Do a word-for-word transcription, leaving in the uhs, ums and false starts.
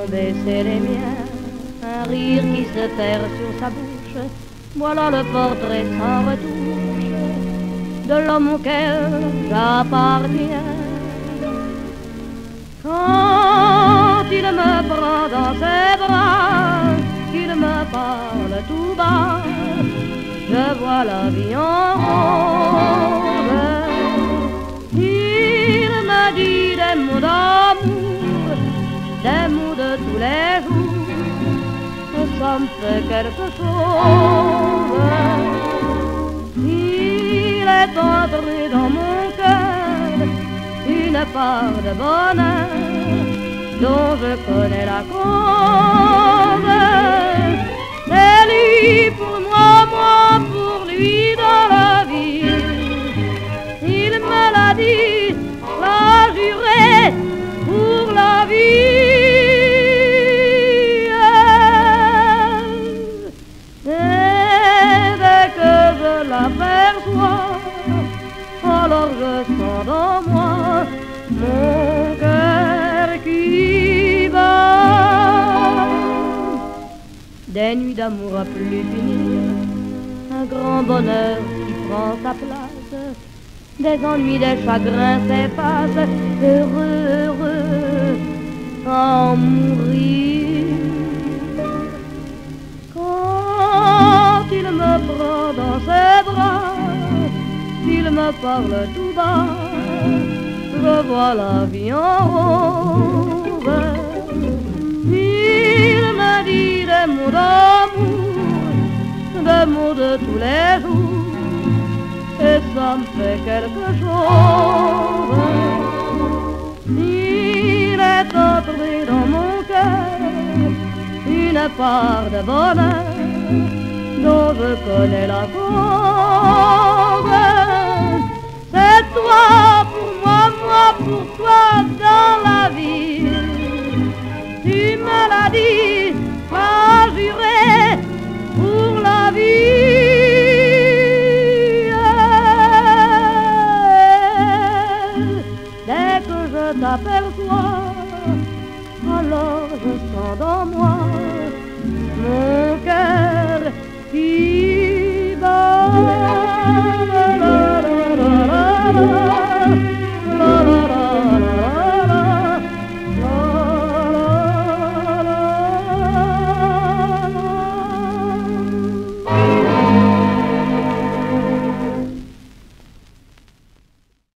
font baisser les miens, un rire qui se perd sur sa bouche. Voilà le portrait sans retouche de l'homme auquel j'appartiens. Quand il me prend dans ses bras, qu'il me parle tout bas, je vois la vie en rose. Il me dit des mots d'amour, des mots de tous les jours, et ça me fait quelque chose. Il est entré dans mon cœur une part de bonheur dont je connais la cause. C'est lui pour moi, moi pour lui dans la vie. Il me l'a dit, l'a juré pour la vie. Et dès que je l'aperçois, alors je sens dans moi mon cœur qui bat. Des nuits d'amour à plus finir, un grand bonheur qui prend sa place, des ennuis, des chagrins s'effacent, heureux, heureux, à en mourir. Quand il me prend dans ses bras, il me parle tout bas, je vois la vie en rose. Il me dit des mots d'amour, des mots de tous les jours, et ça me fait quelque chose. Il est entré dans mon cœur une part de bonheur dont je connais la cause. C'est toi pour moi, moi pour toi dans la vie. Tu me l'as dit, m'as juré